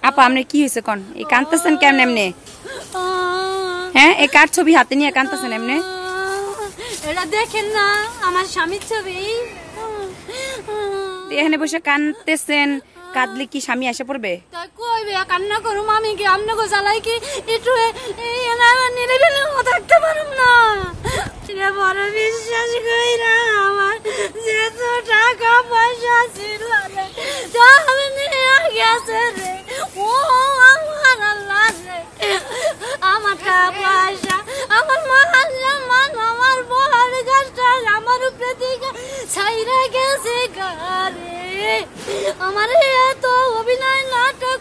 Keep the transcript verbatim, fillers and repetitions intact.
আপা আপনি কি হয়েছে কোন এই কাঁদতেছেন কেমন এমনি হ্যাঁ এই কার ছবি হাতে নিয়ে কাঁদতেছেন এমনি এটা দেখেন না আমার স্বামীর ছবি এখানে বসে কাঁদতেছেন কাঁদলে কি স্বামী এসে পড়বে তাই কইবে কান্না করুম আমি কি আমনে গো জ্বালাই কি একটু নিরিবিলি থাকতে পারুম না রে বড় বিশ্বাস কইরা আমার যেত টাকা পয়সা ছিল রে সব নিয়ে গেছে রে ও আমার আল্লাহ রে আমার টাকা পয়সা আমার মান সম্মান আমার বড় কষ্ট আমার উপরে দিকে ছাইরা গেছে গারে আমার এত অভিনয় নাটক